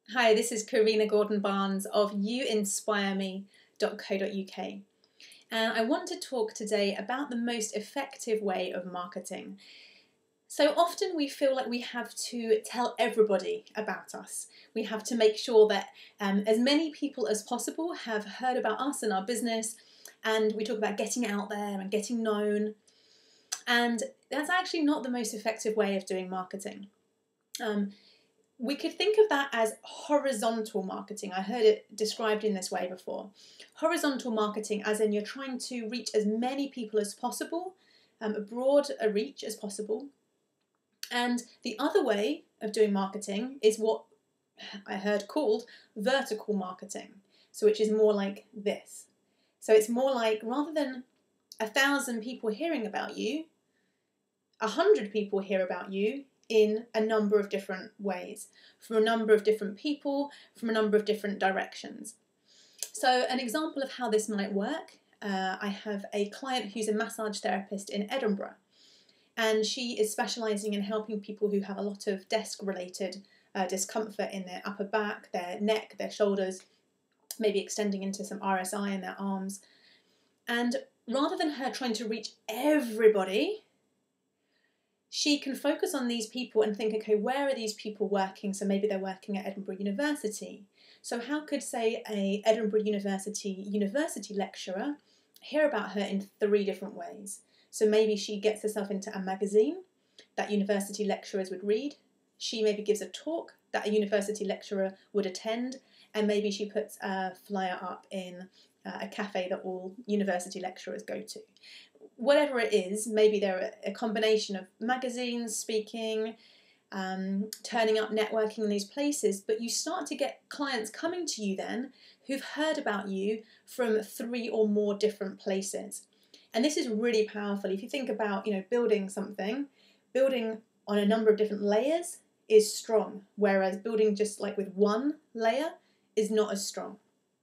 Hi, this is Karina Gordon-Barnes of youinspireme.co.uk, and I want to talk today about the most effective way of marketing. So often we feel like we have to tell everybody about us. We have to make sure that as many people as possible have heard about us and our business, and we talk about getting out there and getting known. And that's actually not the most effective way of doing marketing. We could think of that as horizontal marketing. I heard it described in this way before. Horizontal marketing, as in you're trying to reach as many people as possible, broad a reach as possible. And the other way of doing marketing is what I heard called vertical marketing. So which is more like this. So it's more like, rather than 1,000 people hearing about you, 100 people hear about you in a number of different ways, from a number of different people, from a number of different directions. So an example of how this might work, I have a client who's a massage therapist in Edinburgh, and she is specialising in helping people who have a lot of desk-related discomfort in their upper back, their neck, their shoulders, maybe extending into some RSI in their arms. And rather than her trying to reach everybody, she can focus on these people and think, okay, where are these people working? So maybe they're working at Edinburgh University. So how could, say, a Edinburgh University lecturer hear about her in 3 different ways? So maybe she gets herself into a magazine that university lecturers would read. She maybe gives a talk that a university lecturer would attend. And maybe she puts a flyer up in a cafe that all university lecturers go to. Whatever it is, maybe they're a combination of magazines, speaking, turning up, networking in these places, but you start to get clients coming to you then who've heard about you from 3 or more different places. And this is really powerful. If you think about, building something, building on a number of different layers is strong, whereas building just like with one layer is not as strong.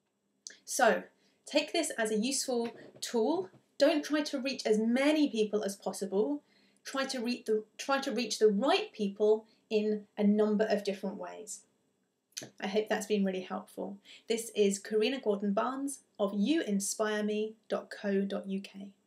So take this as a useful tool. Don't try to reach as many people as possible. Try to reach the right people in a number of different ways. I hope that's been really helpful. This is Karina Gordon-Barnes of youinspireme.co.uk.